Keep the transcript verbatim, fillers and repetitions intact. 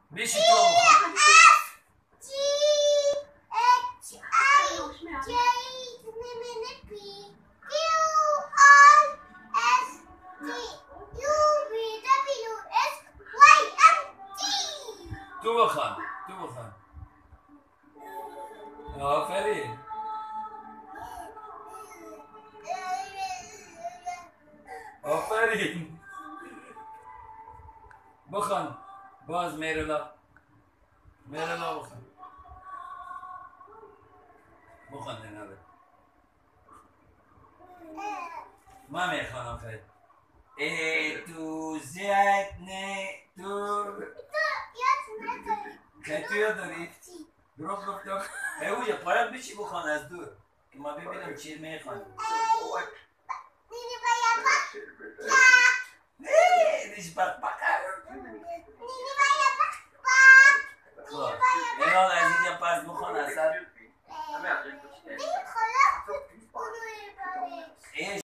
بشی تو بخون. تو بخون تو بخون. آفرین. آفرین. بخون باز میرولا میرولا بخون بخون جنابه. من میخوانم خیلی. ای تو زیاد نه تو که تو یاد داری؟ دروغ گفتم. ایو یه پایان بچی بخوان از دور که ما ببینم چی میخوان. نه دیش بق بقر. خب اینال از اینجا پس بخوان اصلا